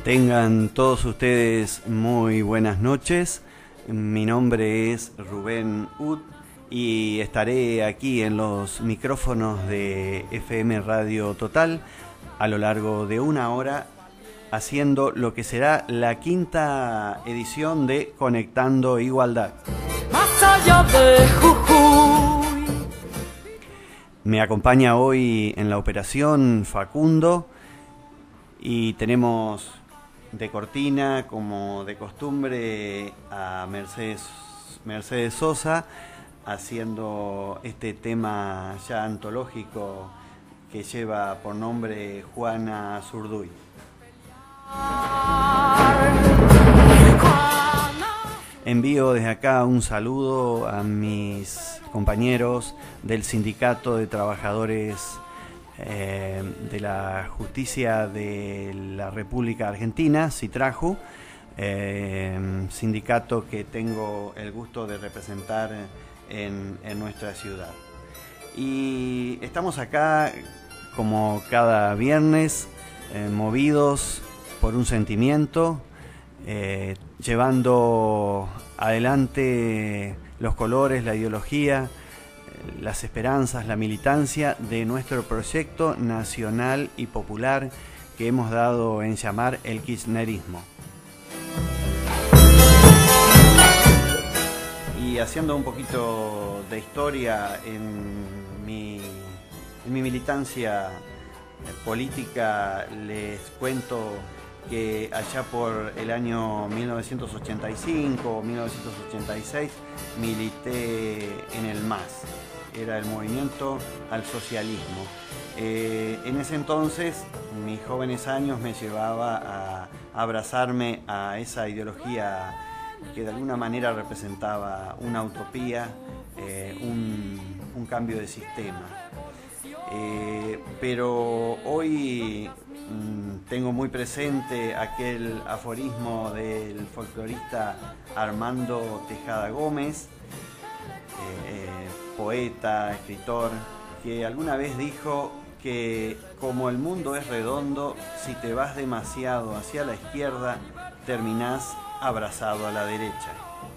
Tengan todos ustedes muy buenas noches. Mi nombre es Rubén Ut y estaré aquí en los micrófonos de FM Radio Total a lo largo de una hora haciendo lo que será la quinta edición de Conectando Igualdad. Más allá de Jujuy. Me acompaña hoy en la operación Facundo y tenemos de cortina, como de costumbre, a Mercedes Sosa haciendo este tema ya antológico que lleva por nombre Juana Zurduy. Envío desde acá un saludo a mis compañeros del Sindicato de Trabajadores de la Justicia de la República Argentina, SITRAJU, sindicato que tengo el gusto de representar en nuestra ciudad. Y estamos acá como cada viernes, movidos por un sentimiento, llevando adelante los colores, la ideología, las esperanzas, la militancia de nuestro proyecto nacional y popular que hemos dado en llamar el kirchnerismo. Y haciendo un poquito de historia en mi militancia política, les cuento que allá por el año 1985 o 1986 milité en el MAS, era el Movimiento al Socialismo. En ese entonces, mis jóvenes años me llevaba a abrazarme a esa ideología que de alguna manera representaba una utopía, un cambio de sistema. Pero hoy tengo muy presente aquel aforismo del folclorista Armando Tejada Gómez, poeta, escritor, que alguna vez dijo que como el mundo es redondo, si te vas demasiado hacia la izquierda, terminás abrazado a la derecha.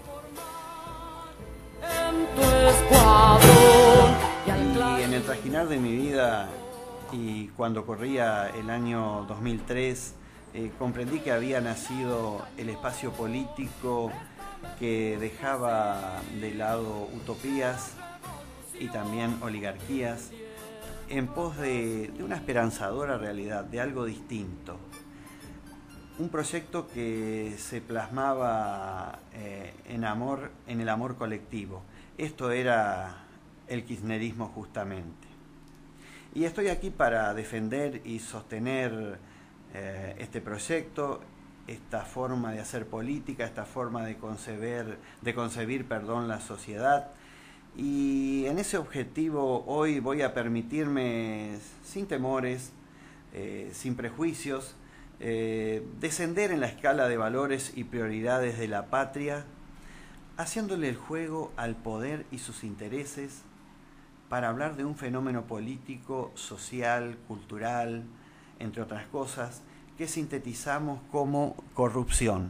Y en el trajinar de mi vida, y cuando corría el año 2003, comprendí que había nacido el espacio político que dejaba de lado utopías y también oligarquías en pos de una esperanzadora realidad, de algo distinto. Un proyecto que se plasmaba en el amor colectivo. Esto era el kirchnerismo justamente. Y estoy aquí para defender y sostener este proyecto, esta forma de hacer política, esta forma de concebir la sociedad. Y en ese objetivo hoy voy a permitirme, sin temores, sin prejuicios, descender en la escala de valores y prioridades de la patria, haciéndole el juego al poder y sus intereses para hablar de un fenómeno político, social, cultural, entre otras cosas, que sintetizamos como corrupción.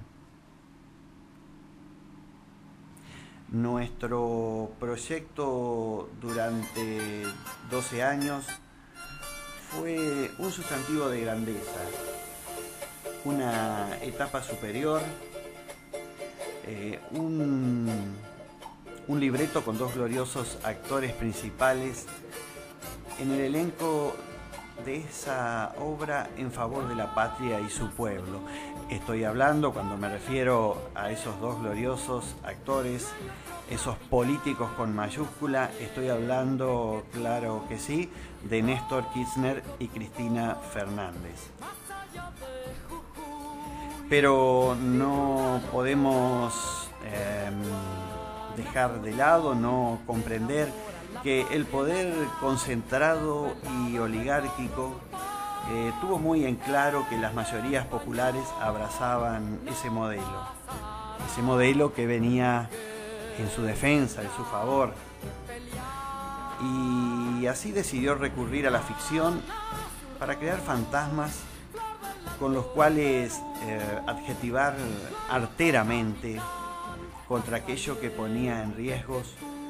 Nuestro proyecto durante 12 años fue un sustantivo de grandeza, una etapa superior, un libreto con dos gloriosos actores principales en el elenco de esa obra en favor de la patria y su pueblo. Estoy hablando, cuando me refiero a esos dos gloriosos actores, esos políticos con mayúscula, estoy hablando, claro que sí, de Néstor Kirchner y Cristina Fernández. Pero no podemos dejar de lado, no comprender que el poder concentrado y oligárquico tuvo muy en claro que las mayorías populares abrazaban ese modelo que venía en su defensa, en su favor. Y así decidió recurrir a la ficción para crear fantasmas con los cuales adjetivar arteramente contra aquello que ponía en riesgo,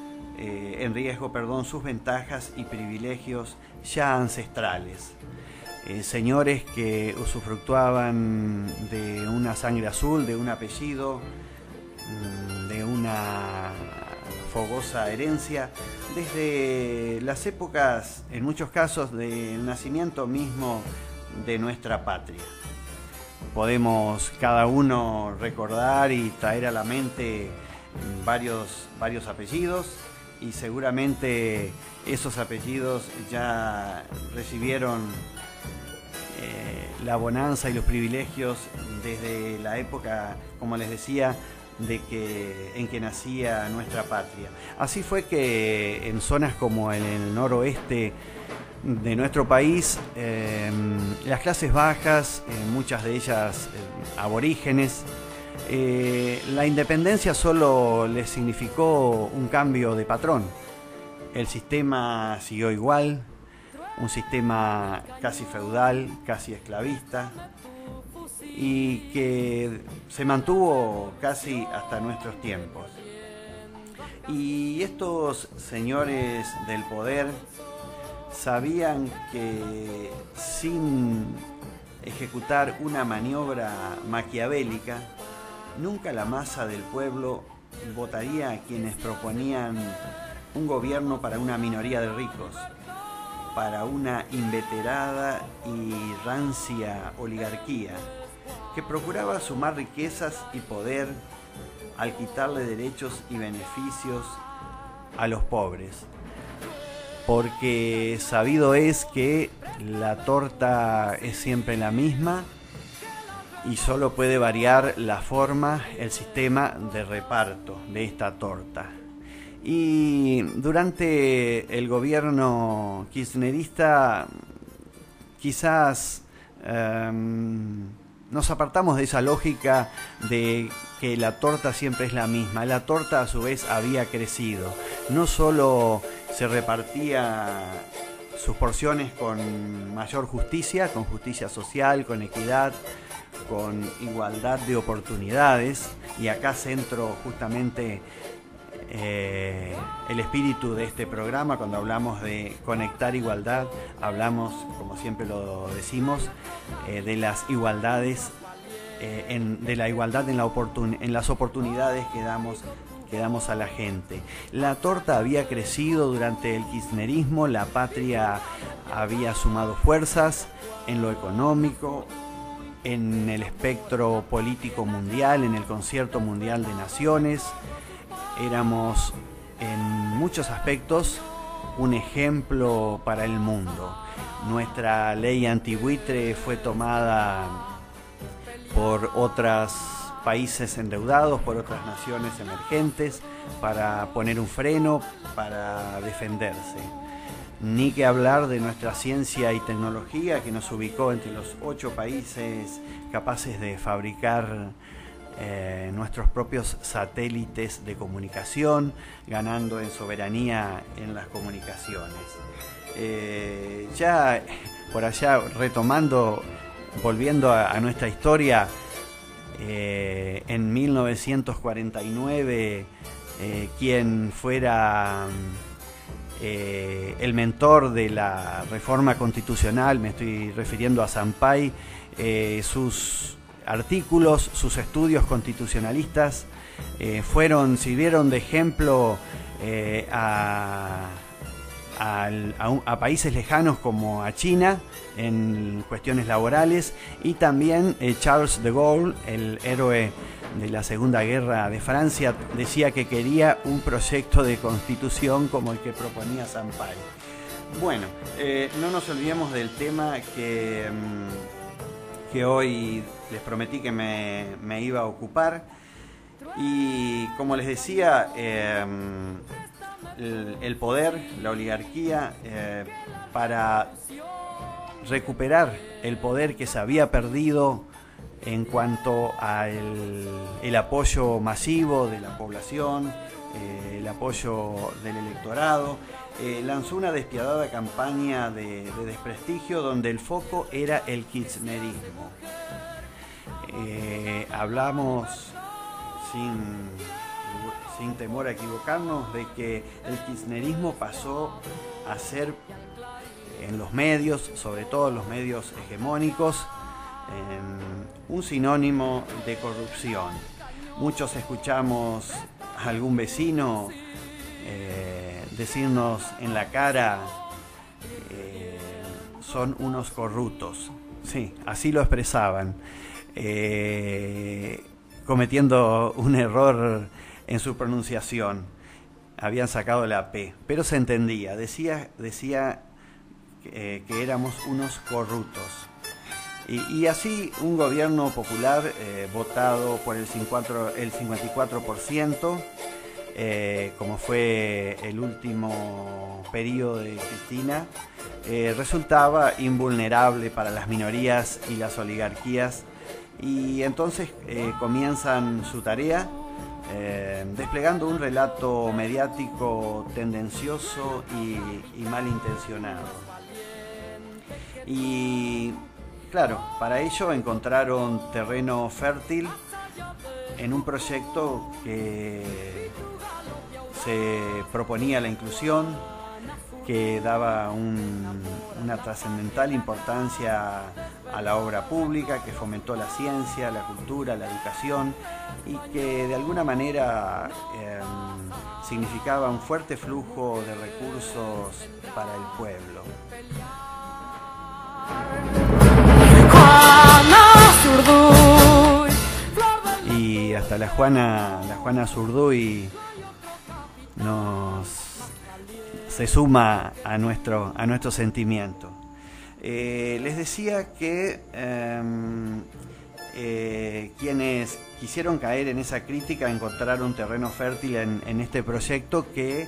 sus ventajas y privilegios ya ancestrales. Señores que usufructuaban de una sangre azul, de un apellido, de una fogosa herencia, desde las épocas, en muchos casos, del nacimiento mismo de nuestra patria. Podemos cada uno recordar y traer a la mente varios apellidos, y seguramente esos apellidos ya recibieron la bonanza y los privilegios desde la época, como les decía, en que nacía nuestra patria. Así fue que en zonas como en el noroeste de nuestro país, las clases bajas, muchas de ellas aborígenes, la independencia solo les significó un cambio de patrón. El sistema siguió igual, un sistema casi feudal, casi esclavista, y que se mantuvo casi hasta nuestros tiempos. Y estos señores del poder sabían que sin ejecutar una maniobra maquiavélica, nunca la masa del pueblo votaría a quienes proponían un gobierno para una minoría de ricos, para una inveterada y rancia oligarquía que procuraba sumar riquezas y poder al quitarle derechos y beneficios a los pobres. Porque sabido es que la torta es siempre la misma y solo puede variar la forma, el sistema de reparto de esta torta. Y durante el gobierno kirchnerista quizás nos apartamos de esa lógica de que la torta siempre es la misma. La torta a su vez había crecido. No solo se repartía sus porciones con mayor justicia, con justicia social, con equidad, con igualdad de oportunidades, y acá centro justamente el espíritu de este programa. Cuando hablamos de conectar igualdad, hablamos, como siempre lo decimos, de las igualdades, de la igualdad en las oportunidades que damos a la gente. La torta había crecido durante el kirchnerismo, la patria había sumado fuerzas en lo económico, en el espectro político mundial, en el concierto mundial de naciones. Éramos en muchos aspectos un ejemplo para el mundo. Nuestra ley antibuitre fue tomada por otros países endeudados, por otras naciones emergentes, para poner un freno, para defenderse. Ni que hablar de nuestra ciencia y tecnología, que nos ubicó entre los 8 países capaces de fabricar nuestros propios satélites de comunicación, ganando en soberanía en las comunicaciones. Ya por allá, retomando, volviendo a nuestra historia, en 1949, quien fuera el mentor de la reforma constitucional, me estoy refiriendo a Sampay, sus artículos, sus estudios constitucionalistas sirvieron de ejemplo a países lejanos como a China en cuestiones laborales, y también Charles de Gaulle, el héroe de la Segunda Guerra de Francia, decía que quería un proyecto de constitución como el que proponía Sampay. Bueno, no nos olvidemos del tema que hoy les prometí que me iba a ocupar, y como les decía, el poder, la oligarquía, para recuperar el poder que se había perdido en cuanto al apoyo masivo de la población, el apoyo del electorado, lanzó una despiadada campaña de desprestigio donde el foco era el kirchnerismo. hablamos sin temor a equivocarnos de que el kirchnerismo pasó a ser en los medios, sobre todo en los medios hegemónicos, un sinónimo de corrupción. Muchos escuchamos a algún vecino decirnos en la cara, son unos corruptos. Sí, así lo expresaban, cometiendo un error en su pronunciación. Habían sacado la P, pero se entendía. Decía que éramos unos corruptos. Y así un gobierno popular votado por el 54%, como fue el último periodo de Cristina, resultaba invulnerable para las minorías y las oligarquías, y entonces comienzan su tarea desplegando un relato mediático tendencioso y malintencionado. Y claro, para ello encontraron terreno fértil en un proyecto que se proponía la inclusión, que daba una trascendental importancia a la obra pública, que fomentó la ciencia, la cultura, la educación, y que de alguna manera significaba un fuerte flujo de recursos para el pueblo. Y hasta la Juana Zurduy se suma a nuestro sentimiento. Les decía que quienes quisieron caer en esa crítica encontraron terreno fértil en este proyecto que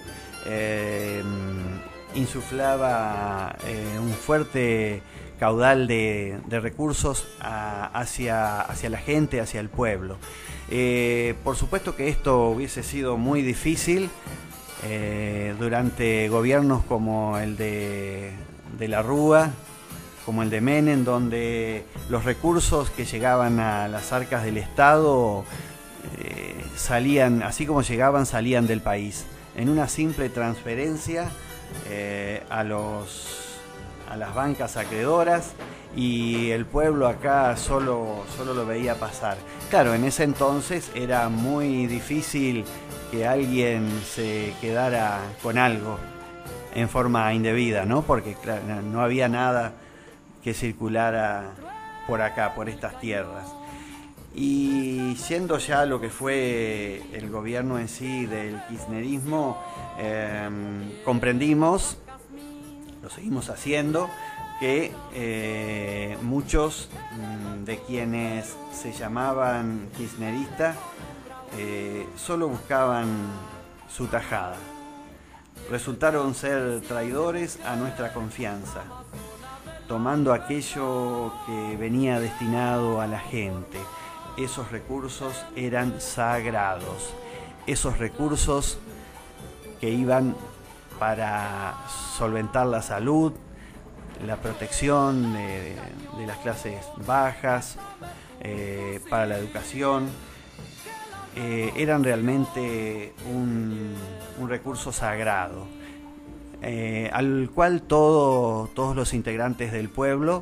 insuflaba un fuerte caudal de recursos hacia la gente, hacia el pueblo. Por supuesto que esto hubiese sido muy difícil durante gobiernos como el de la Rúa, como el de Menem, donde los recursos que llegaban a las arcas del Estado salían, así como llegaban, salían del país, en una simple transferencia a las bancas acreedoras, y el pueblo acá solo lo veía pasar. Claro, en ese entonces era muy difícil que alguien se quedara con algo en forma indebida, ¿no? Porque claro, no había nada que circulara por acá, por estas tierras. Y siendo ya lo que fue el gobierno en sí del kirchnerismo, comprendimos, lo seguimos haciendo, que muchos de quienes se llamaban kirchneristas solo buscaban su tajada. Resultaron ser traidores a nuestra confianza, tomando aquello que venía destinado a la gente. Esos recursos eran sagrados, esos recursos que iban para solventar la salud, la protección de las clases bajas, para la educación, eran realmente un recurso sagrado, al cual todos los integrantes del pueblo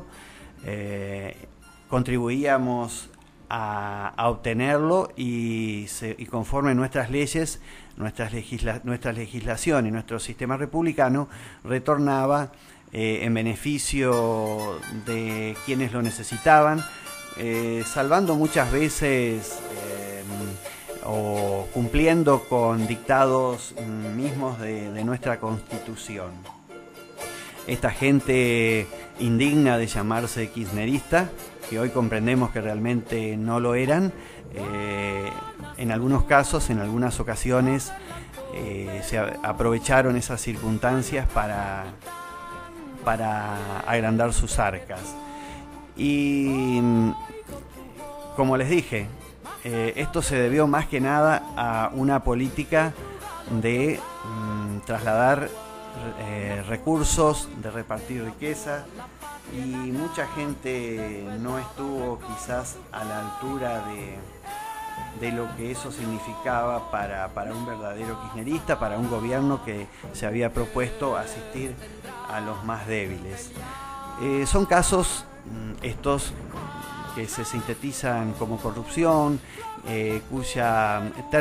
contribuíamos a obtenerlo, y conforme nuestras leyes, nuestra legislación y nuestro sistema republicano retornaba en beneficio de quienes lo necesitaban, salvando muchas veces o cumpliendo con dictados mismos de nuestra Constitución. Esta gente indigna de llamarse kirchnerista, que hoy comprendemos que realmente no lo eran, en algunos casos, en algunas ocasiones, se aprovecharon esas circunstancias para agrandar sus arcas. Y como les dije, esto se debió más que nada a una política de trasladar recursos, de repartir riqueza, y mucha gente no estuvo quizás a la altura de lo que eso significaba para un verdadero kirchnerista, para un gobierno que se había propuesto asistir a los más débiles. Son casos estos que se sintetizan como corrupción, cuya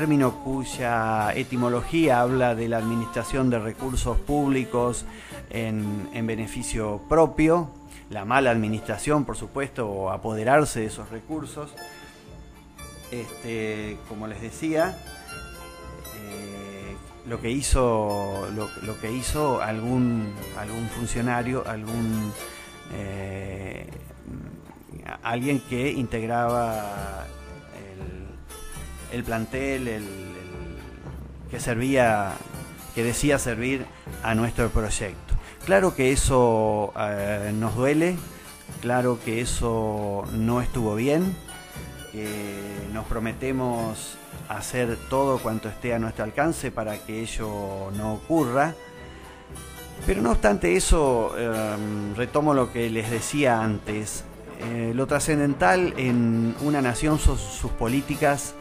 etimología habla de la administración de recursos públicos en beneficio propio, la mala administración, por supuesto, o apoderarse de esos recursos. Como les decía, lo que hizo algún funcionario, alguien que integraba el plantel, que decía servir a nuestro proyecto. Claro que eso nos duele, claro que eso no estuvo bien. Nos prometemos hacer todo cuanto esté a nuestro alcance para que ello no ocurra. Pero no obstante eso, retomo lo que les decía antes. Lo trascendental en una nación son sus políticas,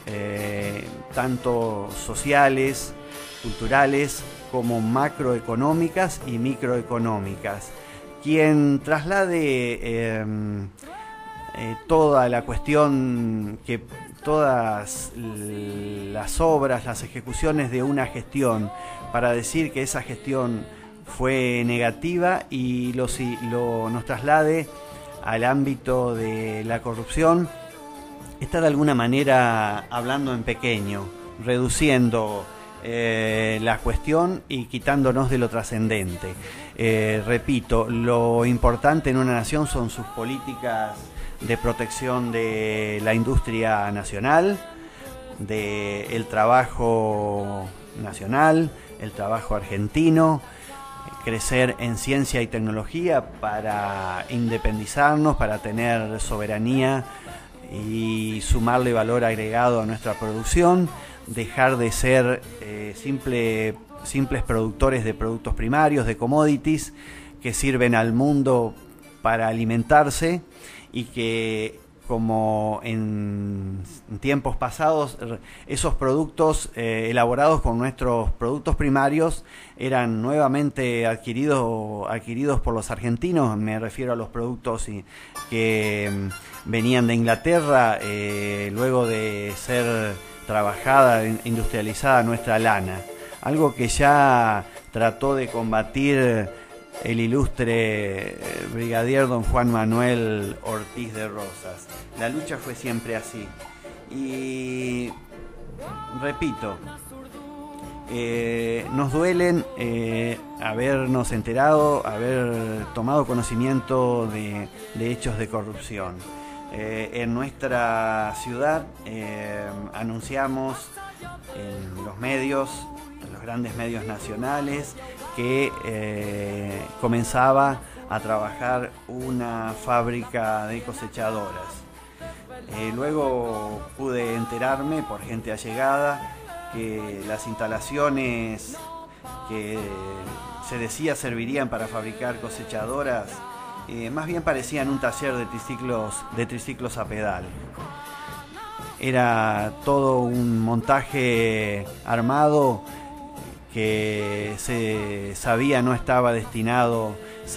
tanto sociales, culturales, como macroeconómicas y microeconómicas. Quien traslade toda la cuestión, que todas las obras, las ejecuciones de una gestión, para decir que esa gestión fue negativa y nos traslade al ámbito de la corrupción, está de alguna manera hablando en pequeño, reduciendo la cuestión y quitándonos de lo trascendente. Repito, lo importante en una nación son sus políticas de protección de la industria nacional, del trabajo nacional, el trabajo argentino, crecer en ciencia y tecnología para independizarnos, para tener soberanía y sumarle valor agregado a nuestra producción, dejar de ser simples productores de productos primarios, de commodities, que sirven al mundo para alimentarse y que, como en tiempos pasados, esos productos elaborados con nuestros productos primarios eran nuevamente adquiridos por los argentinos. Me refiero a los productos que venían de Inglaterra luego de ser trabajada, industrializada nuestra lana. Algo que ya trató de combatir el ilustre brigadier don Juan Manuel Ortiz de Rosas. La lucha fue siempre así. Y repito, nos duelen habernos enterado, haber tomado conocimiento de hechos de corrupción. En nuestra ciudad anunciamos en los medios, en los grandes medios nacionales, que comenzaba a trabajar una fábrica de cosechadoras. Luego pude enterarme por gente allegada que las instalaciones que se decía servirían para fabricar cosechadoras más bien parecían un taller de triciclos a pedal. Era todo un montaje armado que se sabía no estaba destinado,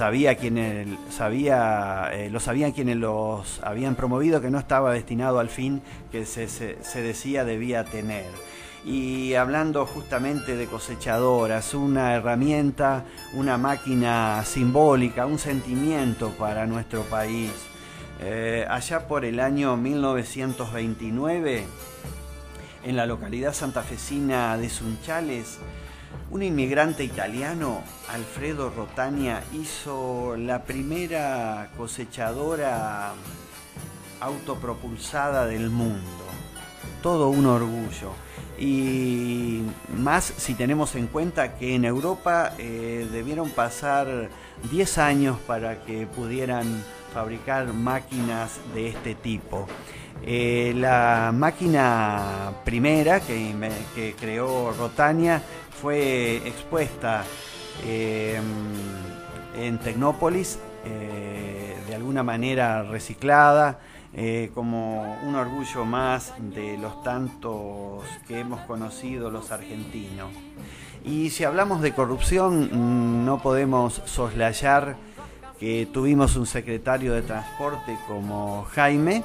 lo sabían quienes los habían promovido, que no estaba destinado al fin que se decía debía tener. Y hablando justamente de cosechadoras, una herramienta, una máquina simbólica, un sentimiento para nuestro país. Allá por el año 1929, en la localidad santafesina de Sunchales, un inmigrante italiano, Alfredo Rotania, hizo la primera cosechadora autopropulsada del mundo. Todo un orgullo. Y más si tenemos en cuenta que en Europa debieron pasar 10 años para que pudieran fabricar máquinas de este tipo. La máquina primera que creó Rotania fue expuesta en Tecnópolis, de alguna manera reciclada, como un orgullo más de los tantos que hemos conocido los argentinos. Y si hablamos de corrupción, no podemos soslayar que tuvimos un secretario de Transporte como Jaime,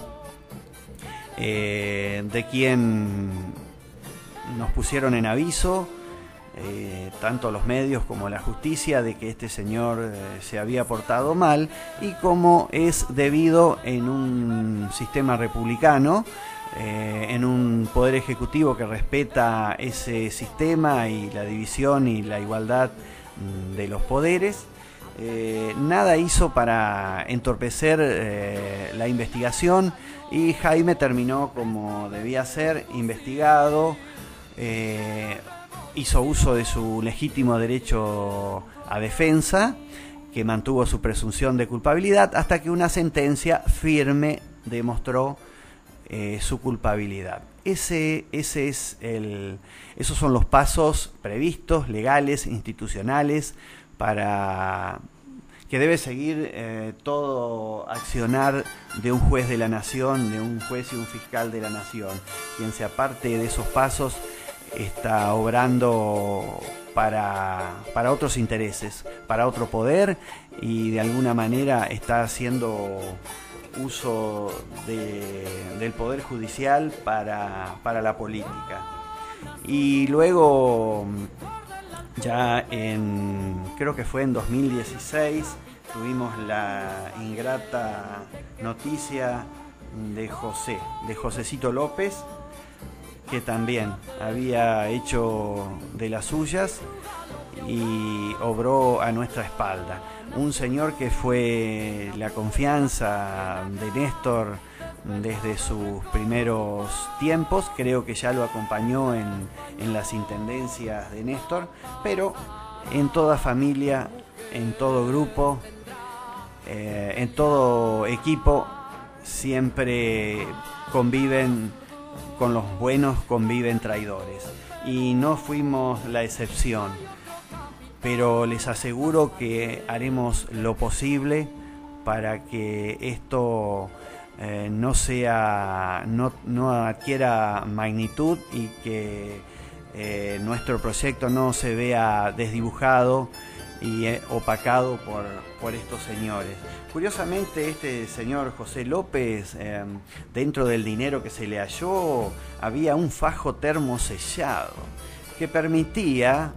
de quien nos pusieron en aviso, tanto los medios como la justicia, de que este señor se había portado mal, y como es debido en un sistema republicano, en un poder ejecutivo que respeta ese sistema y la división y la igualdad de los poderes, nada hizo para entorpecer la investigación, y Jaime terminó como debía ser, investigado, hizo uso de su legítimo derecho a defensa, que mantuvo su presunción de culpabilidad, hasta que una sentencia firme demostró su culpabilidad. Esos son los pasos previstos, legales, institucionales, para que debe seguir todo accionar de un juez de la nación, de un juez y un fiscal de la nación. Quien se aparte de esos pasos está obrando para otros intereses, para otro poder, y de alguna manera está haciendo uso del poder judicial para la política. Y luego, ya creo que fue en 2016, tuvimos la ingrata noticia de Josecito López, que también había hecho de las suyas y obró a nuestra espalda. Un señor que fue la confianza de Néstor desde sus primeros tiempos, creo que ya lo acompañó en las intendencias de Néstor, pero en toda familia, en todo grupo, en todo equipo, siempre conviven, con los buenos conviven traidores, y no fuimos la excepción. Pero les aseguro que haremos lo posible para que esto no adquiera magnitud, y que nuestro proyecto no se vea desdibujado y opacado por estos señores. Curiosamente, este señor José López, dentro del dinero que se le halló, había un fajo termosellado que permitía,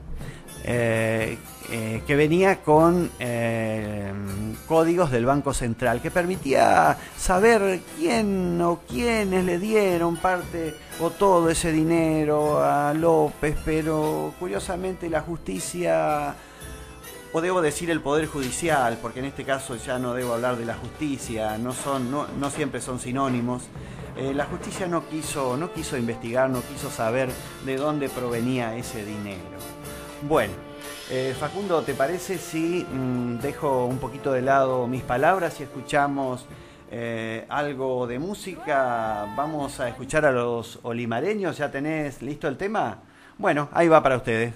que venía con códigos del Banco Central, que permitía saber quién o quiénes le dieron parte o todo ese dinero a López. Pero curiosamente la justicia, o debo decir el Poder Judicial, porque en este caso ya no debo hablar de la justicia, no siempre son sinónimos, la justicia no quiso investigar, no quiso saber de dónde provenía ese dinero. Bueno, Facundo, ¿te parece si dejo un poquito de lado mis palabras y escuchamos algo de música? Vamos a escuchar a los olimareños. ¿Ya tenés listo el tema? Bueno, ahí va para ustedes.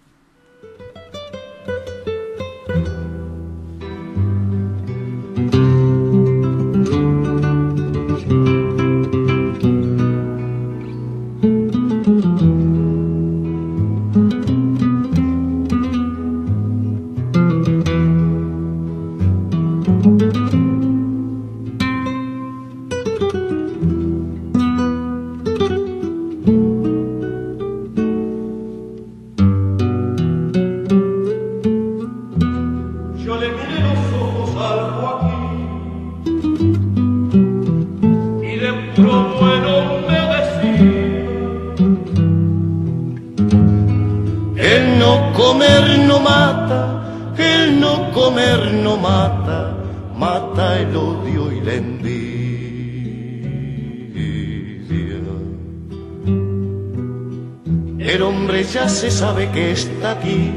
Mata el odio y la envidia. El hombre ya se sabe que está aquí,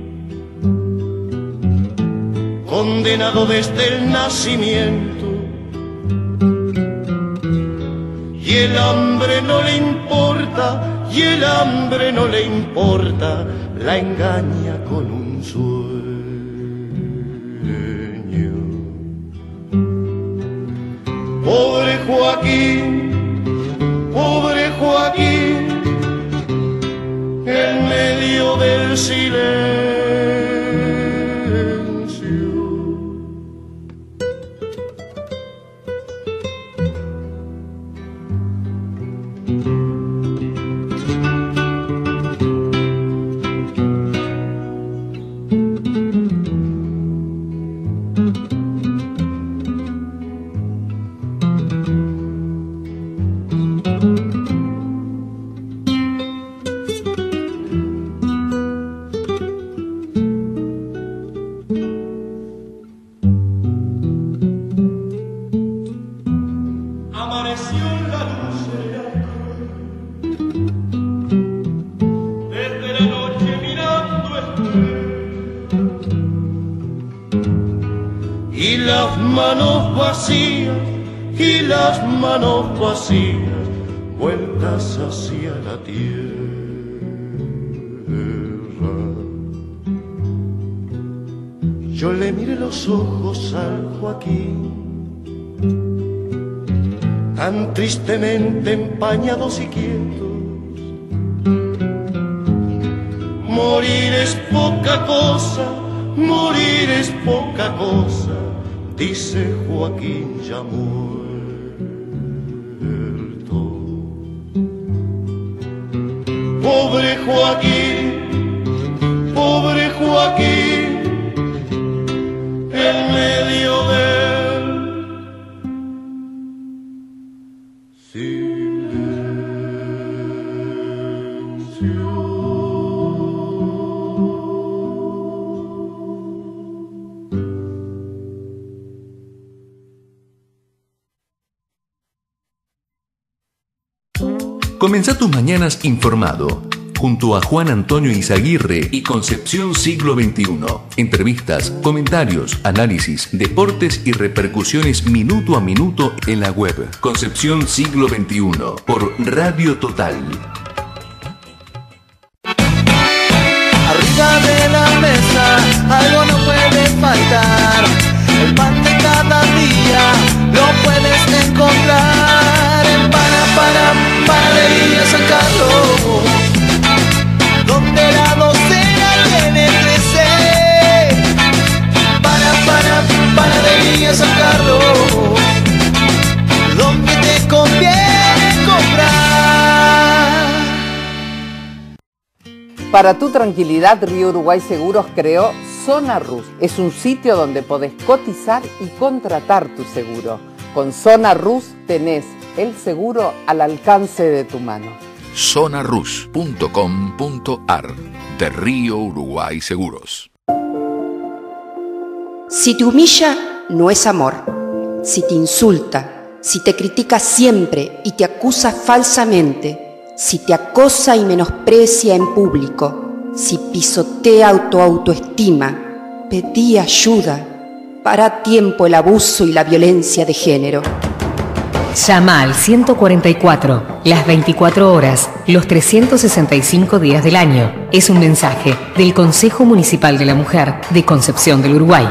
condenado desde el nacimiento, y el hambre no le importa, y el hambre no le importa, la engaña con un sueño. y las manos vacías, y las manos vacías, vueltas hacia la tierra. Yo le miré los ojos al Joaquín, tan tristemente empañados y quietos. Morir es poca cosa, morir es poca cosa, dice Joaquín ya muerto. Pobre Joaquín, pobre Joaquín, en medio del silencio. Comenzá tus mañanas informado, junto a Juan Antonio Izaguirre y Concepción Siglo XXI. Entrevistas, comentarios, análisis, deportes y repercusiones minuto a minuto en la web. Concepción Siglo XXI, por Radio Total. Arriba de la mesa, algo no puede faltar. El pan de cada día lo puedes encontrar en Panadería San Carlos, donde la docena tiene 13. Panadería San Carlos, donde te conviene comprar. Para tu tranquilidad, Río Uruguay Seguros creó Zona Rus. Es un sitio donde podés cotizar y contratar tu seguro. Con Zona Rus tenés el seguro al alcance de tu mano. Zonarus.com.ar, de Río Uruguay Seguros. Si te humilla, no es amor. Si te insulta, si te critica siempre y te acusa falsamente, si te acosa y menosprecia en público, si pisotea tu autoestima, pedí ayuda. Para a tiempo el abuso y la violencia de género. Llama al 144, las 24 horas, los 365 días del año. Es un mensaje del Consejo Municipal de la Mujer de Concepción del Uruguay.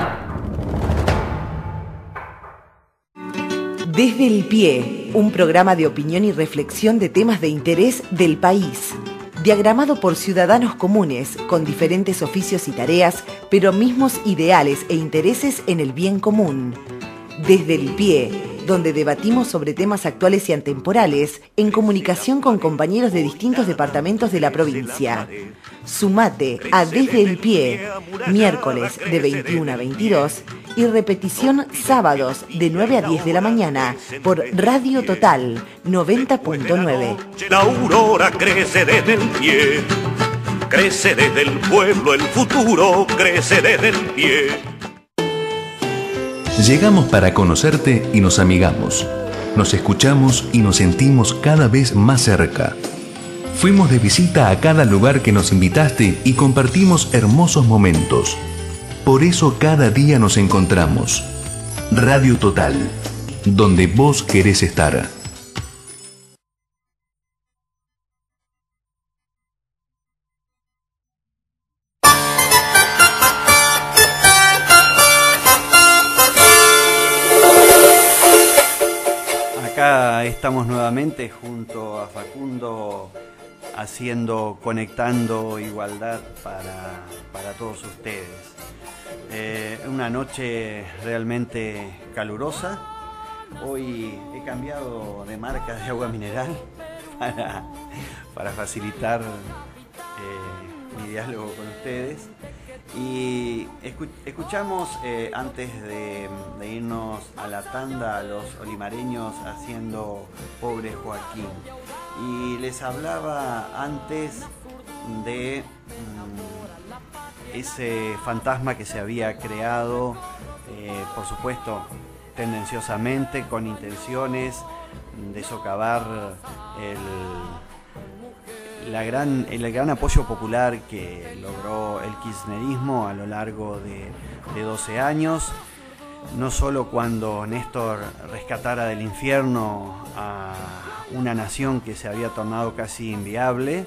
Desde el Pie, un programa de opinión y reflexión de temas de interés del país. Diagramado por ciudadanos comunes, con diferentes oficios y tareas, pero mismos ideales e intereses en el bien común. Desde el Pie, donde debatimos sobre temas actuales y atemporales, en comunicación con compañeros de distintos departamentos de la provincia. Sumate a Desde el Pie, miércoles de 21 a 22 y repetición sábados de 9 a 10 de la mañana por Radio Total 90.9. La aurora crece desde el pie, crece desde el pueblo, el futuro crece desde el pie. Llegamos para conocerte y nos amigamos. Nos escuchamos y nos sentimos cada vez más cerca. Fuimos de visita a cada lugar que nos invitaste y compartimos hermosos momentos. Por eso cada día nos encontramos. Radio Total, donde vos querés estar. Acá estamos nuevamente junto a Facundo conectando igualdad para todos ustedes. Una noche realmente calurosa. Hoy he cambiado de marca de agua mineral para facilitar mi diálogo con ustedes. Y escuchamos antes de irnos a la tanda a los olimareños haciendo Pobre Joaquín. Y les hablaba antes de ese fantasma que se había creado, por supuesto, tendenciosamente, con intenciones de socavar el gran apoyo popular que logró el kirchnerismo a lo largo de 12 años. no solo cuando Néstor rescatara del infierno a una nación que se había tornado casi inviable,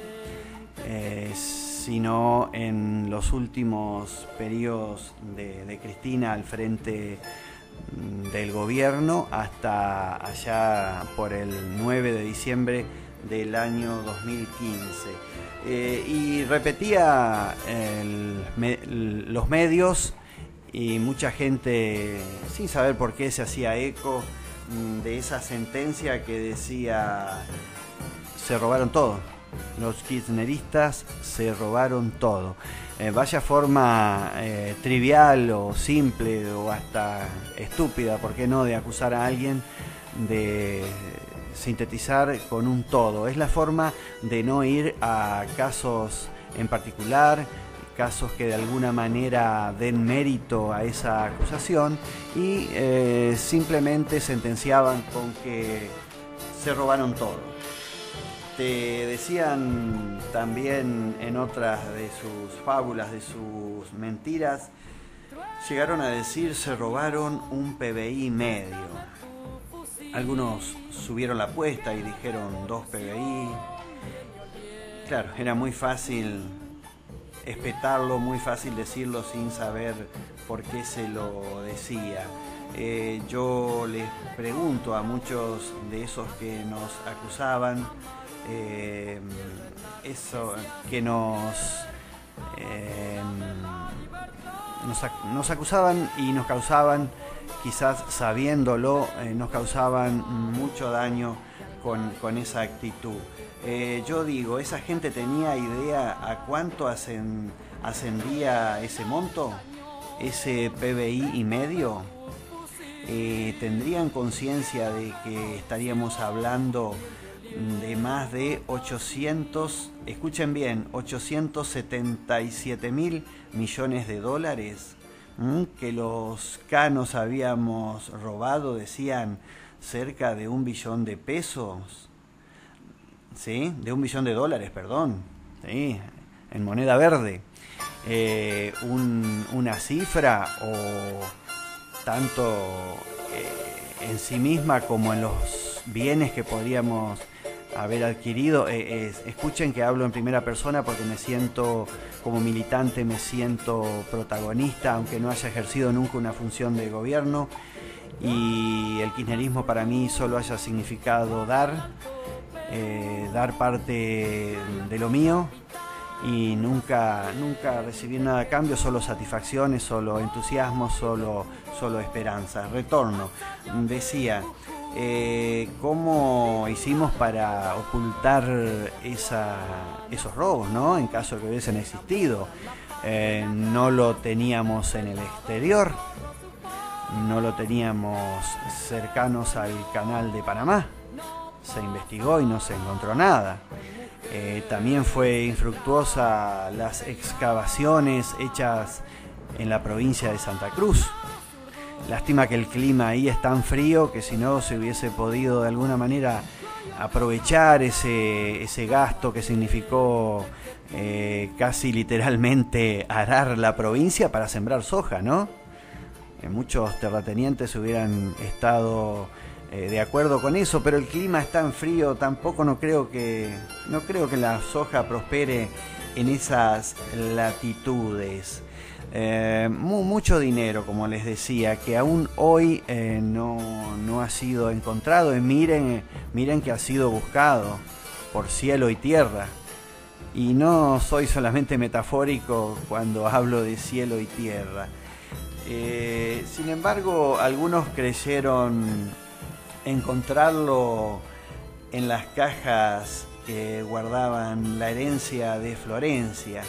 sino en los últimos periodos de Cristina al frente del gobierno hasta allá por el 9 de diciembre del año 2015. Y repetía los medios y mucha gente, sin saber por qué, se hacía eco de esa sentencia que decía: se robaron todo. Los kirchneristas se robaron todo. Vaya forma trivial o simple o hasta estúpida, ¿por qué no?, de acusar a alguien, de sintetizar con un todo. Es la forma de no ir a casos en particular, casos que de alguna manera den mérito a esa acusación, y simplemente sentenciaban con que se robaron todo. Te decían también en otras de sus fábulas, de sus mentiras, llegaron a decir: se robaron un PBI medio. Algunos subieron la apuesta y dijeron 2 PBI. Claro, era muy fácil espetarlo, muy fácil decirlo sin saber por qué se lo decía. Yo les pregunto a muchos de esos que nos acusaban, eso que nos acusaban y nos causaban, quizás sabiéndolo, nos causaban mucho daño con esa actitud. Yo digo, ¿esa gente tenía idea a cuánto ascendía ese monto, ese PBI y medio? ¿Tendrían conciencia de que estaríamos hablando de más de 877.000 millones de dólares? Que los canos habíamos robado, decían, cerca de $1 billón de pesos. ¿Sí? De $1 billón de dólares, perdón. ¿Sí? En moneda verde. Una cifra, o tanto en sí misma como en los bienes que podríamos haber adquirido. Escuchen que hablo en primera persona porque me siento como militante, me siento protagonista, aunque no haya ejercido nunca una función de gobierno, y el kirchnerismo para mí solo haya significado dar parte de lo mío y nunca recibir nada a cambio, solo satisfacciones, solo entusiasmo, solo esperanza. Retorno, decía, ¿cómo hicimos para ocultar esos robos, ¿no?, en caso de que hubiesen existido? No lo teníamos en el exterior, no lo teníamos cercanos al canal de Panamá, se investigó y no se encontró nada. También fue infructuosa las excavaciones hechas en la provincia de Santa Cruz. Lástima que el clima ahí es tan frío que si no se hubiese podido de alguna manera aprovechar ese gasto que significó casi literalmente arar la provincia para sembrar soja, ¿no? Muchos terratenientes hubieran estado de acuerdo con eso, pero el clima es tan frío, tampoco no creo que la soja prospere en esas latitudes. Mucho dinero, como les decía, que aún hoy no ha sido encontrado, y miren que ha sido buscado por cielo y tierra. Y no soy solamente metafórico cuando hablo de cielo y tierra. Sin embargo, algunos creyeron encontrarlo en las cajas que guardaban la herencia de Florencia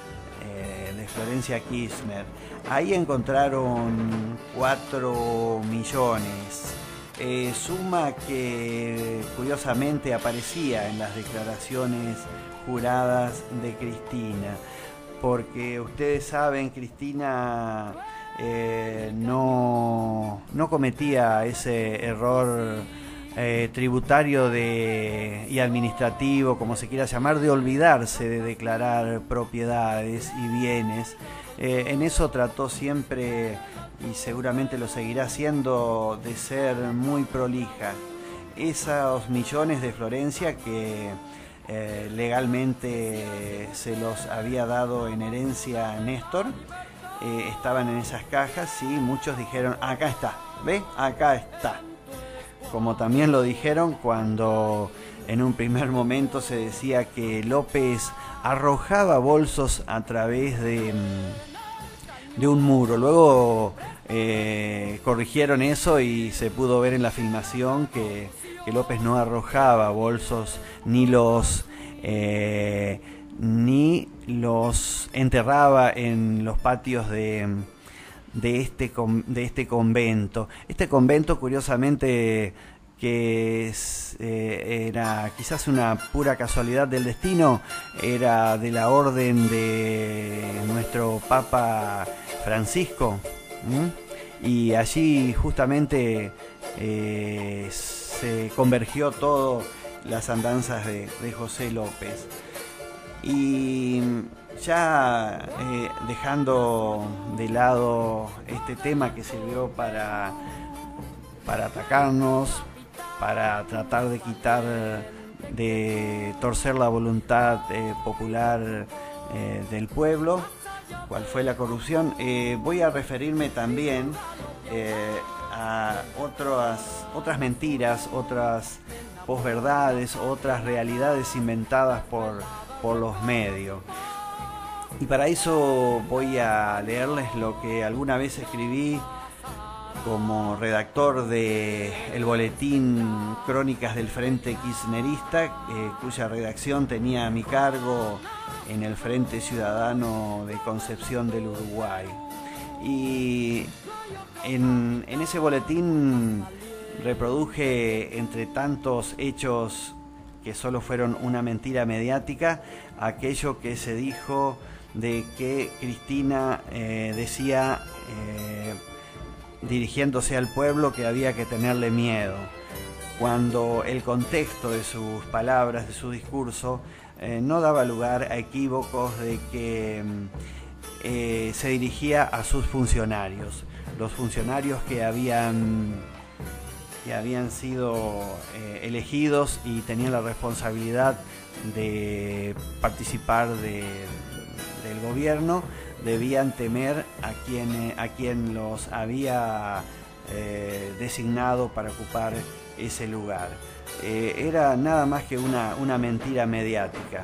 Kirchner. Ahí encontraron 4 millones, suma que curiosamente aparecía en las declaraciones juradas de Cristina, porque ustedes saben, Cristina no cometía ese error tributario y administrativo, como se quiera llamar, de olvidarse de declarar propiedades y bienes. En eso trató siempre, y seguramente lo seguirá haciendo, de ser muy prolija. Esos millones de Florencia que legalmente se los había dado en herencia a Néstor, estaban en esas cajas y muchos dijeron, acá está, ¿ve? Acá está. Como también lo dijeron cuando en un primer momento se decía que López arrojaba bolsos a través de un muro. Luego corrigieron eso y se pudo ver en la filmación que López no arrojaba bolsos ni los enterraba en los patios de este convento. Este convento, curiosamente, que era quizás una pura casualidad del destino, era de la orden de nuestro Papa Francisco, y allí justamente se convergió todo las andanzas de José López. Y ya dejando de lado este tema que sirvió para atacarnos, para tratar de torcer la voluntad popular del pueblo, cuál fue la corrupción, voy a referirme también a otras mentiras, otras posverdades, otras realidades inventadas por los medios. Y para eso voy a leerles lo que alguna vez escribí como redactor de el boletín Crónicas del Frente Kirchnerista, cuya redacción tenía a mi cargo en el Frente Ciudadano de Concepción del Uruguay. Y en ese boletín reproduje, entre tantos hechos que solo fueron una mentira mediática, aquello que se dijo de que Cristina decía, dirigiéndose al pueblo, que había que tenerle miedo, cuando el contexto de sus palabras, de su discurso, no daba lugar a equívocos de que se dirigía a sus funcionarios, los funcionarios que habían sido elegidos y tenían la responsabilidad de participar del gobierno, debían temer a quien los había designado para ocupar ese lugar. Era nada más que una mentira mediática.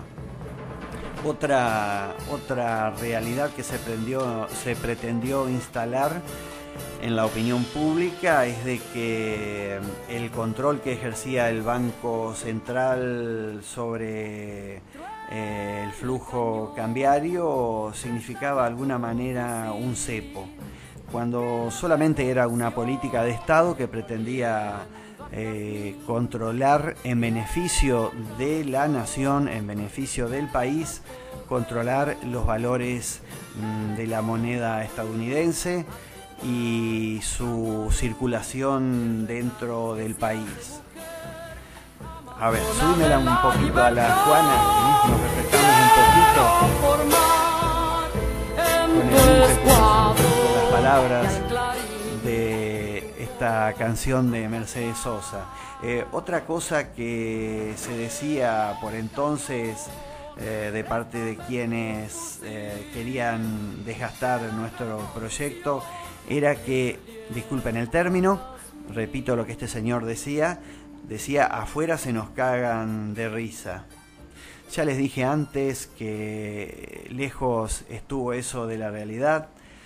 Otra realidad que se pretendió instalar en la opinión pública es de que el control que ejercía el Banco Central sobre el flujo cambiario significaba de alguna manera un cepo, cuando solamente era una política de Estado que pretendía controlar en beneficio de la nación, en beneficio del país, controlar los valores de la moneda estadounidense y su circulación dentro del país. A ver, súbemela un poquito a la Juana, nos refrescamos un poquito con las palabras de esta canción de Mercedes Sosa. Otra cosa que se decía por entonces de parte de quienes querían desgastar nuestro proyecto era que, disculpen el término, repito lo que este señor decía, afuera se nos cagan de risa. Ya les dije antes que lejos estuvo eso de la realidad,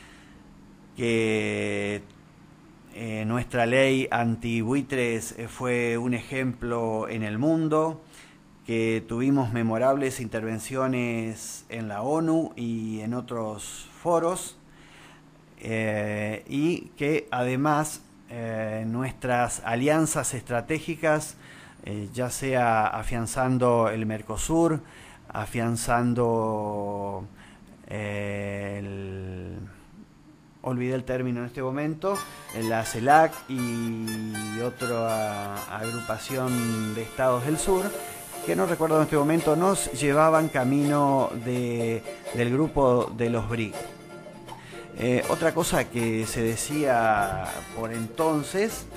que nuestra ley anti-buitres fue un ejemplo en el mundo, que tuvimos memorables intervenciones en la ONU y en otros foros, y que además nuestras alianzas estratégicas, ya sea afianzando el Mercosur, afianzando olvidé el término en este momento, la CELAC y otra agrupación de estados del sur, que no recuerdo en este momento, nos llevaban camino del grupo de los BRIC. Otra cosa que se decía por entonces,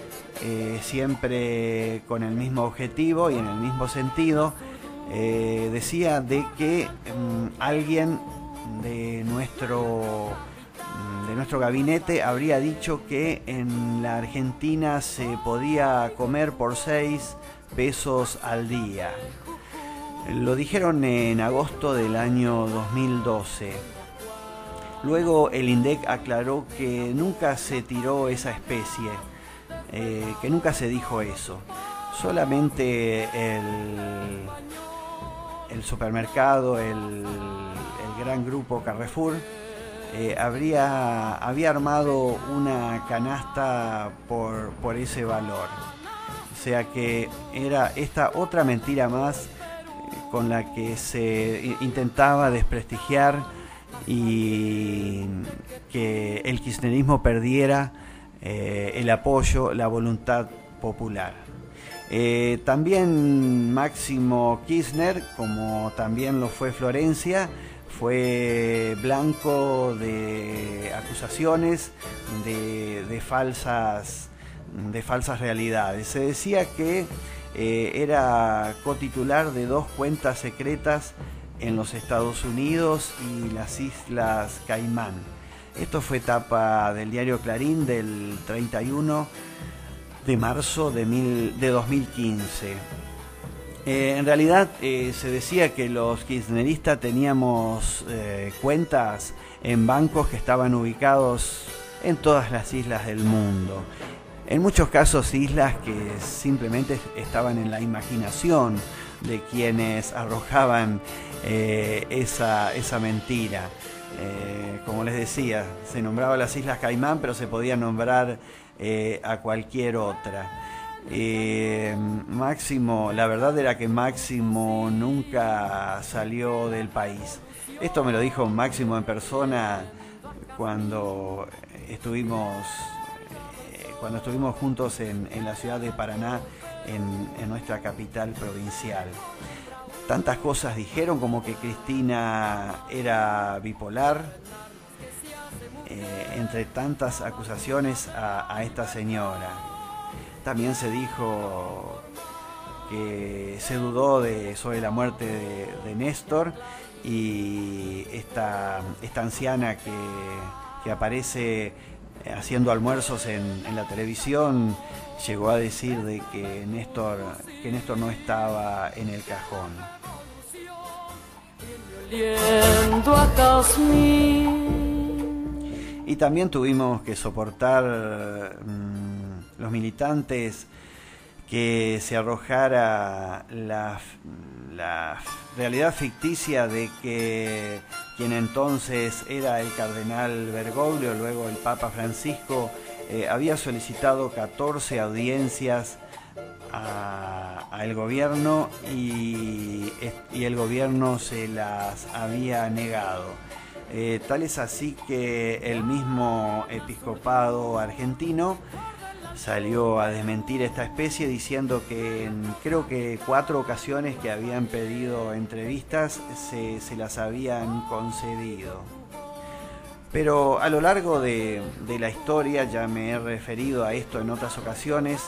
siempre con el mismo objetivo y en el mismo sentido, decía de que alguien de nuestro gabinete habría dicho que en la Argentina se podía comer por 6 pesos al día. Lo dijeron en agosto del año 2012. Luego el INDEC aclaró que nunca se tiró esa especie, que nunca se dijo eso. Solamente el supermercado, el gran grupo Carrefour, había armado una canasta por ese valor. O sea que era esta otra mentira más con la que se intentaba desprestigiar y que el kirchnerismo perdiera el apoyo, la voluntad popular. También Máximo Kirchner, como también lo fue Florencia, fue blanco de acusaciones de falsas realidades. Se decía que era cotitular de 2 cuentas secretas en los Estados Unidos y las Islas Caimán. Esto fue tapa del diario Clarín del 31 de marzo de 2015. En realidad se decía que los kirchneristas teníamos cuentas en bancos que estaban ubicados en todas las islas del mundo. En muchos casos islas que simplemente estaban en la imaginación de quienes arrojaban esa mentira. Como les decía, se nombraba las Islas Caimán, pero se podía nombrar a cualquier otra. Máximo, la verdad era que Máximo nunca salió del país. Esto me lo dijo Máximo en persona cuando estuvimos juntos en la ciudad de Paraná, en nuestra capital provincial. Tantas cosas dijeron, como que Cristina era bipolar, entre tantas acusaciones a esta señora. También se dijo que se dudó sobre la muerte de Néstor, y esta anciana que aparece haciendo almuerzos en la televisión llegó a decir de que Néstor no estaba en el cajón. Y también tuvimos que soportar los militantes que se arrojara la realidad ficticia de que quien entonces era el cardenal Bergoglio, luego el Papa Francisco, había solicitado 14 audiencias al gobierno y el gobierno se las había negado. Tal es así que el mismo episcopado argentino salió a desmentir esta especie, diciendo que en creo que 4 ocasiones que habían pedido entrevistas se las habían concedido. Pero a lo largo de la historia, ya me he referido a esto en otras ocasiones,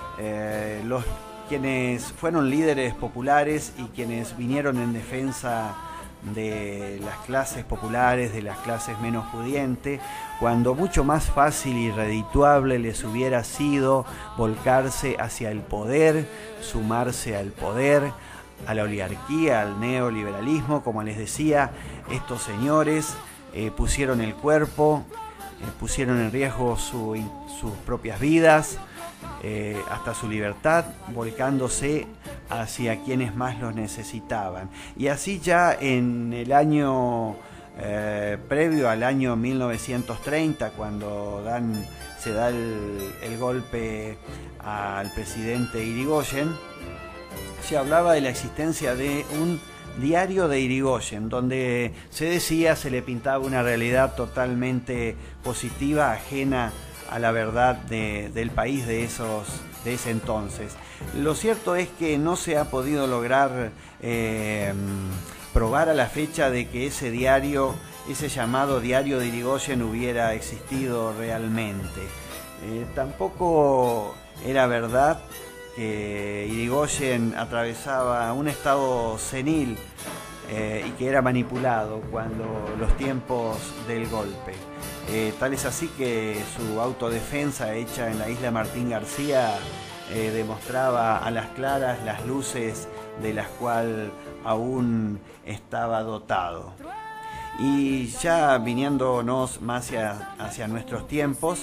quienes fueron líderes populares y quienes vinieron en defensa de las clases populares, de las clases menos pudientes, cuando mucho más fácil y redituable les hubiera sido volcarse hacia el poder, sumarse al poder, a la oligarquía, al neoliberalismo, como les decía, estos señores pusieron el cuerpo, pusieron en riesgo sus propias vidas, hasta su libertad, volcándose hacia quienes más los necesitaban. Y así ya en el año previo al año 1930, cuando se da el golpe al presidente Irigoyen, se hablaba de la existencia de un Diario de Irigoyen, donde se decía, se le pintaba una realidad totalmente positiva, ajena a la verdad del país de ese entonces. Lo cierto es que no se ha podido lograr probar a la fecha de que ese diario, ese llamado Diario de Irigoyen, hubiera existido realmente. Tampoco era verdad que Irigoyen atravesaba un estado senil y que era manipulado cuando los tiempos del golpe. Tal es así que su autodefensa hecha en la isla Martín García demostraba a las claras las luces de las cuales aún estaba dotado. Y ya viniéndonos más hacia nuestros tiempos,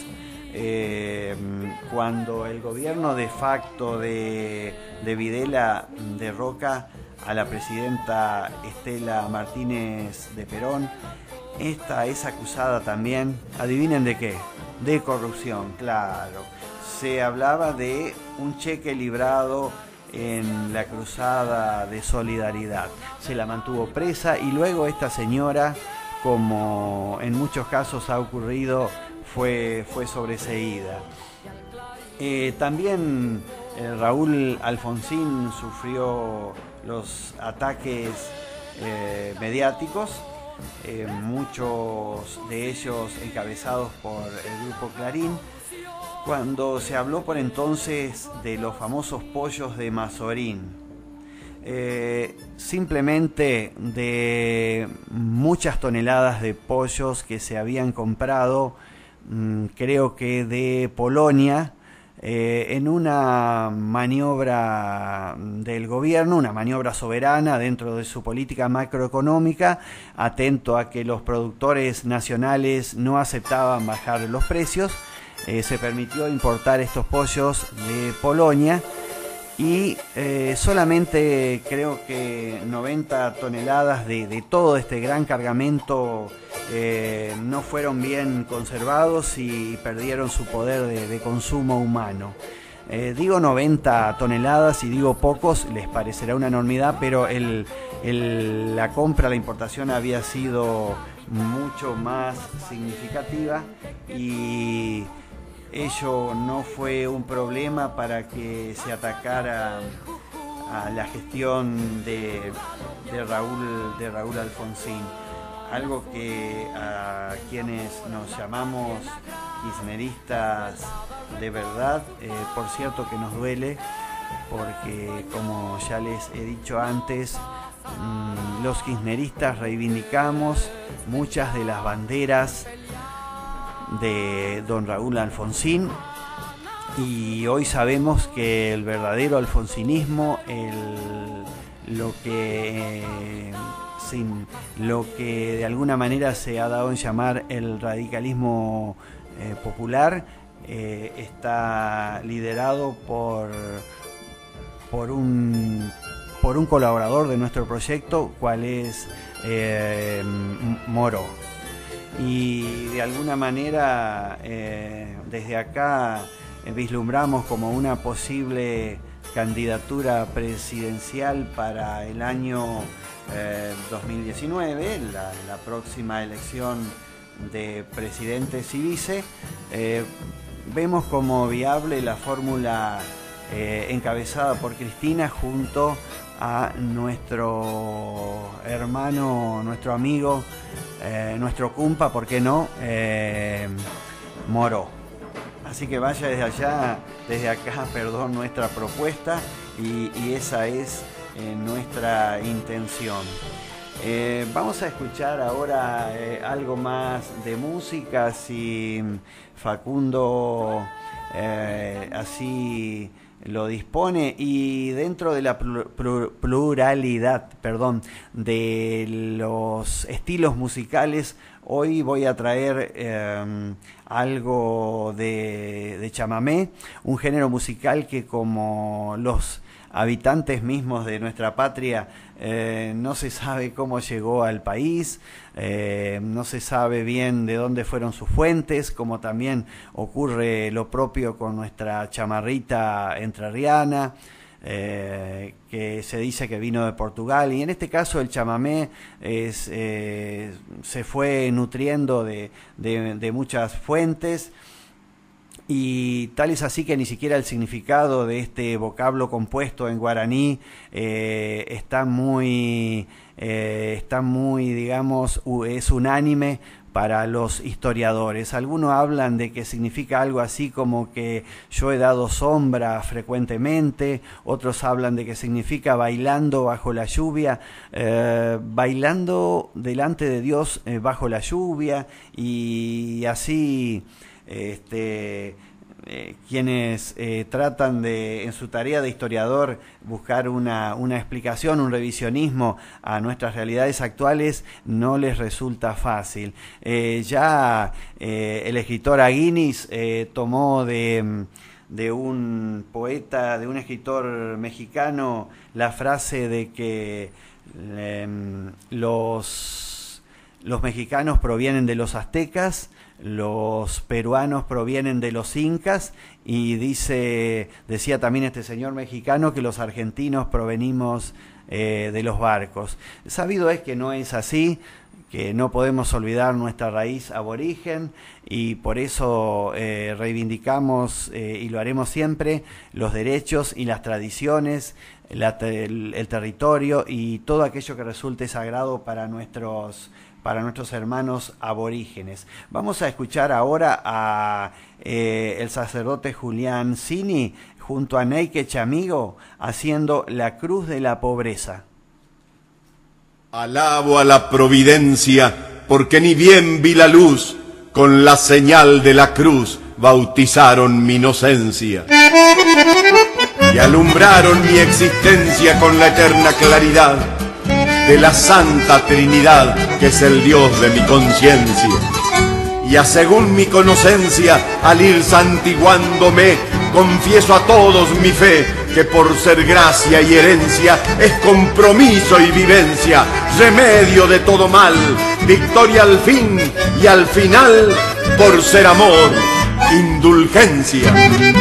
cuando el gobierno de facto de Videla derroca a la presidenta Estela Martínez de Perón, esta es acusada también, adivinen de qué, de corrupción, claro. Se hablaba de un cheque librado en la cruzada de solidaridad. Se la mantuvo presa y luego esta señora, como en muchos casos ha ocurrido, fue sobreseída. También Raúl Alfonsín sufrió los ataques mediáticos, muchos de ellos encabezados por el grupo Clarín, cuando se habló por entonces de los famosos pollos de Mazorín. Simplemente de muchas toneladas de pollos que se habían comprado, creo que de Polonia, en una maniobra del gobierno, una maniobra soberana dentro de su política macroeconómica, atento a que los productores nacionales no aceptaban bajar los precios. Se permitió importar estos pollos de Polonia y solamente creo que 90 toneladas de todo este gran cargamento no fueron bien conservados y perdieron su poder de consumo humano. Digo 90 toneladas y digo pocos, les parecerá una enormidad, pero la compra, la importación había sido mucho más significativa y ello no fue un problema para que se atacara a la gestión de Raúl Alfonsín. Algo que a quienes nos llamamos kirchneristas de verdad, por cierto que nos duele, porque como ya les he dicho antes, los kirchneristas reivindicamos muchas de las banderas de don Raúl Alfonsín y hoy sabemos que el verdadero alfonsinismo, lo que de alguna manera se ha dado en llamar el radicalismo popular, está liderado por un colaborador de nuestro proyecto, cual es Moró. Y de alguna manera desde acá vislumbramos como una posible candidatura presidencial para el año 2019, la próxima elección de presidentes y vice. Vemos como viable la fórmula encabezada por Cristina junto a nuestro hermano, nuestro amigo, nuestro cumpa, ¿por qué no? Moró. Así que vaya desde acá, nuestra propuesta y esa es nuestra intención. Vamos a escuchar ahora algo más de música, si Facundo así lo dispone, y dentro de la pluralidad, de los estilos musicales, hoy voy a traer algo de chamamé, un género musical que, como los habitantes mismos de nuestra patria, no se sabe cómo llegó al país, no se sabe bien de dónde fueron sus fuentes, como también ocurre lo propio con nuestra chamarrita entrerriana. que se dice que vino de Portugal, y en este caso el chamamé se fue nutriendo de muchas fuentes, y tal es así que ni siquiera el significado de este vocablo compuesto en guaraní está muy, digamos, es unánime para los historiadores. Algunos hablan de que significa algo así como que yo he dado sombra frecuentemente, otros hablan de que significa bailando bajo la lluvia, bailando delante de Dios bajo la lluvia, y así quienes tratan de, en su tarea de historiador, buscar una explicación, un revisionismo a nuestras realidades actuales, no les resulta fácil. Ya el escritor Aguinis tomó de un poeta, de un escritor mexicano, la frase de que los mexicanos provienen de los aztecas, los peruanos provienen de los incas, y decía también este señor mexicano que los argentinos provenimos de los barcos. Sabido es que no es así, que no podemos olvidar nuestra raíz aborigen, y por eso reivindicamos, y lo haremos siempre, los derechos y las tradiciones, el territorio y todo aquello que resulte sagrado para nuestros hermanos aborígenes. Vamos a escuchar ahora a el sacerdote Julián Cini junto a Neike Chamigo haciendo La Cruz de la Pobreza. Alabo a la providencia, porque ni bien vi la luz, con la señal de la cruz bautizaron mi inocencia y alumbraron mi existencia con la eterna claridad de la Santa Trinidad, que es el Dios de mi conciencia. Y a según mi conocencia, al ir santiguándome, confieso a todos mi fe, que por ser gracia y herencia es compromiso y vivencia, remedio de todo mal, victoria al fin y al final, por ser amor, indulgencia.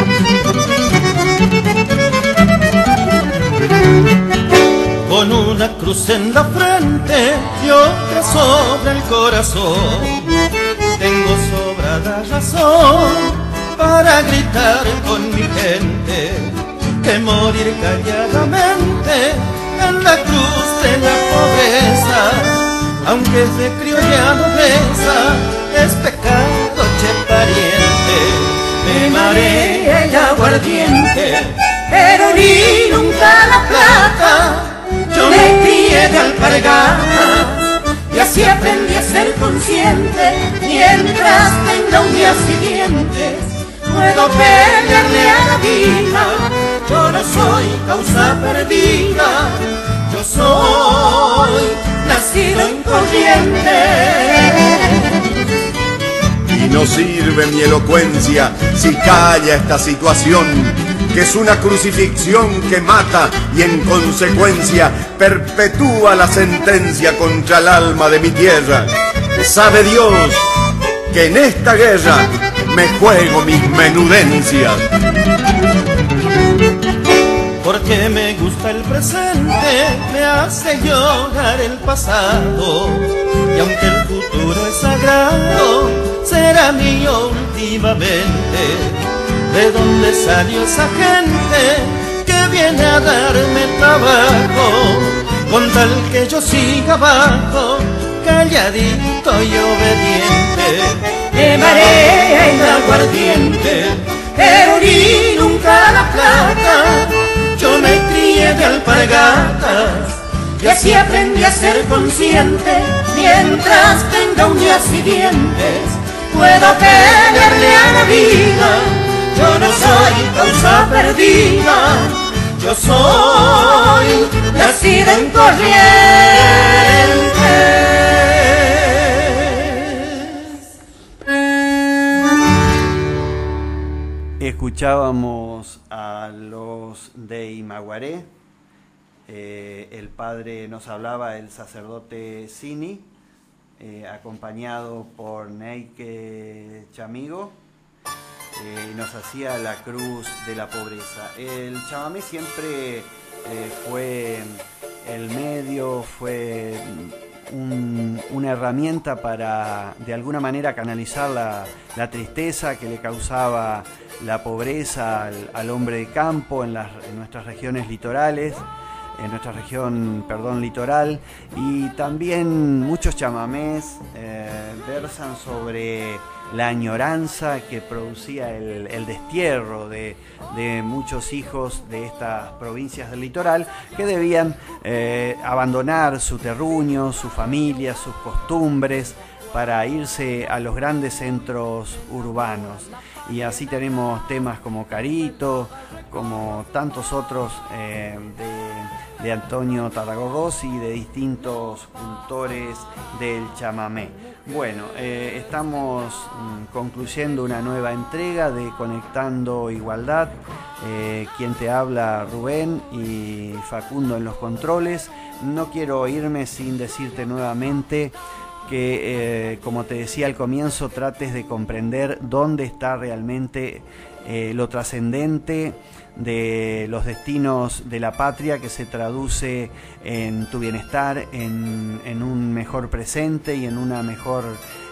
Con una cruz en la frente y otra sobre el corazón, tengo sobrada razón para gritar con mi gente que morir calladamente en la cruz de la pobreza, aunque es de criolla nobleza, es pecado, che pariente. Me marea el aguardiente, pero ni nunca la plata. Yo me crié de alpargatas y así aprendí a ser consciente. Mientras tenga uñas y dientes, puedo pelearle a la vida. Yo no soy causa perdida, yo soy nacido en Corrientes. Y no sirve mi elocuencia si calla esta situación, que es una crucifixión que mata y en consecuencia perpetúa la sentencia contra el alma de mi tierra. Sabe Dios que en esta guerra me juego mis menudencias. Porque me gusta el presente, me hace llorar el pasado, y aunque el futuro es sagrado, será mío últimamente. ¿De dónde salió esa gente que viene a darme trabajo, con tal que yo siga abajo, calladito y obediente? Me marea el aguardiente, pero ni nunca la plata. Yo me crié de alpargatas y así aprendí a ser consciente. Mientras tenga uñas y dientes, puedo pelearle a la vida. Yo no soy causa perdida, yo soy nacida en Corrientes. Escuchábamos a los de Imaguaré. El padre nos hablaba, el sacerdote Cini, acompañado por Neike Chamigo. y nos hacía la cruz de la pobreza. El chamamé siempre fue el medio, fue una herramienta para de alguna manera canalizar la tristeza que le causaba la pobreza al hombre de campo en nuestras regiones litorales, en nuestra región, litoral, y también muchos chamamés versan sobre la añoranza que producía el destierro de muchos hijos de estas provincias del litoral que debían abandonar su terruño, su familia, sus costumbres para irse a los grandes centros urbanos. Y así tenemos temas como Carito, como tantos otros de Antonio Tarragorrossi y de distintos cultores del chamamé. Bueno, estamos concluyendo una nueva entrega de Conectando Igualdad. Quien te habla, Rubén, y Facundo en los controles. No quiero irme sin decirte nuevamente que, como te decía al comienzo, trates de comprender dónde está realmente lo trascendente de los destinos de la patria, que se traduce en tu bienestar, en un mejor presente y en una mejor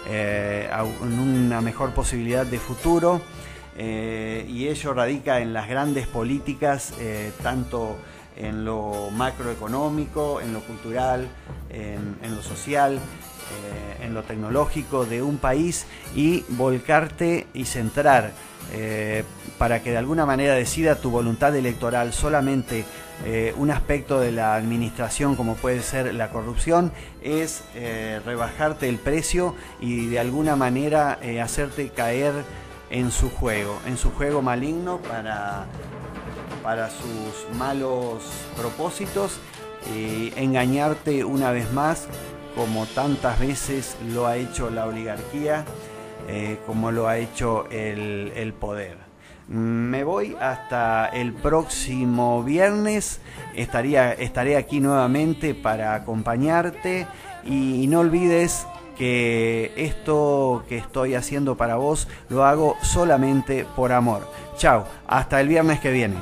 posibilidad de futuro, y ello radica en las grandes políticas, tanto en lo macroeconómico, en lo cultural, en lo social, en lo tecnológico de un país, y volcarte y centrar para que de alguna manera decida tu voluntad electoral solamente un aspecto de la administración, como puede ser la corrupción, es rebajarte el precio y de alguna manera hacerte caer en su juego maligno para sus malos propósitos, y engañarte una vez más, como tantas veces lo ha hecho la oligarquía, como lo ha hecho el poder. Me voy hasta el próximo viernes. Estaré aquí nuevamente para acompañarte, y no olvides que esto que estoy haciendo para vos lo hago solamente por amor. Chao, hasta el viernes que viene.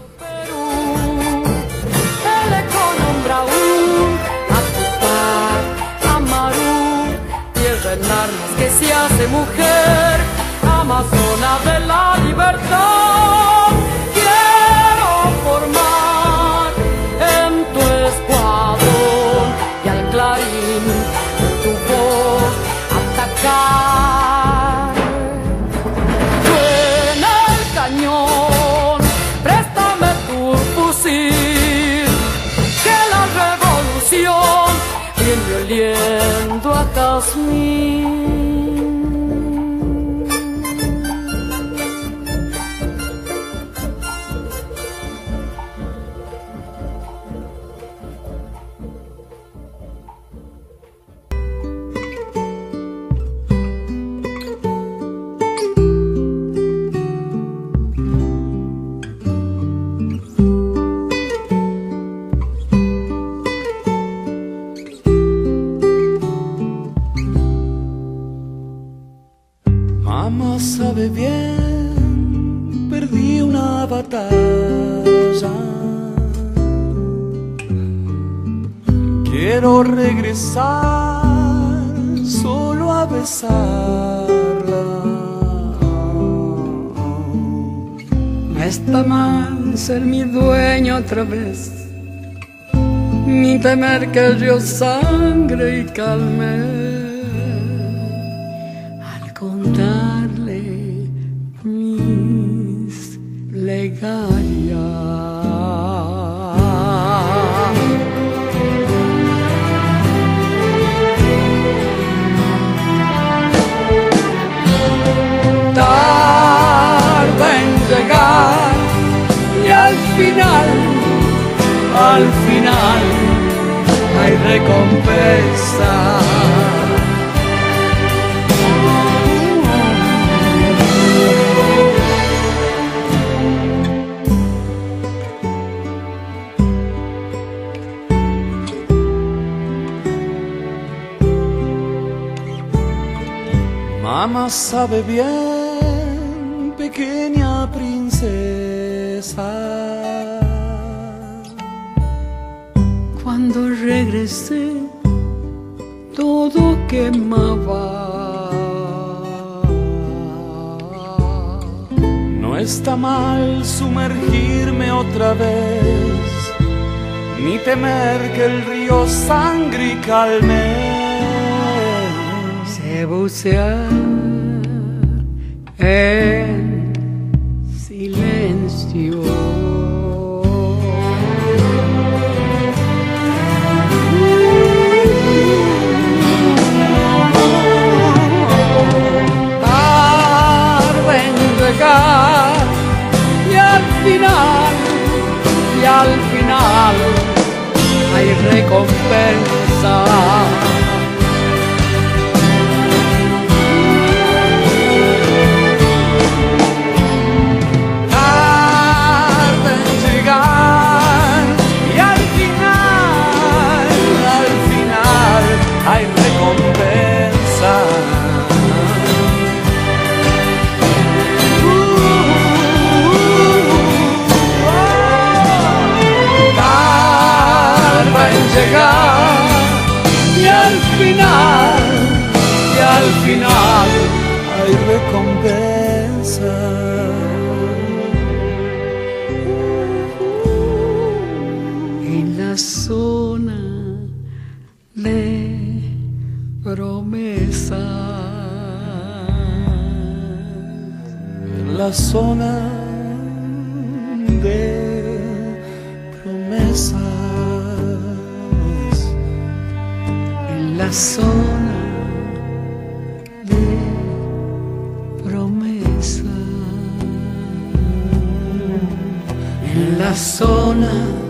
En armas que se hace mujer, amazona de la libertad. Quiero formar en tu escuadrón y al clarín de tu voz atacar. Suena el cañón, préstame tu fusil, que la revolución viene oliendo a Kashmir. Sabe bien, perdí una batalla. Quiero regresar solo a besarla. No está mal ser mi dueño otra vez, ni temer que yo sangre y calme. Contarle mis plegarias. Tarda en llegar y al final hay recompensa. Mamá sabe bien, pequeña princesa. Cuando regresé, todo quemaba. No está mal sumergirme otra vez, ni temer que el río sangre y calme. Sé bucear en silencio. Tarde en llegar y al final hay recompensa. Tarde en llegar y al final hay recompensa. Llegar y al final hay recompensa. En la zona de promesa. En la zona de promesa. La zona de promesa. En la zona